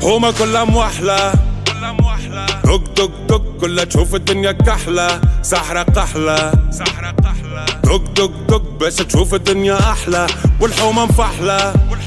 حومة كلها موحلة، دق دق دق كلها تشوف الدنيا كحلة، سحرة قحلة دق دق دق بس تشوف الدنيا أحلى، والحومة مفحلة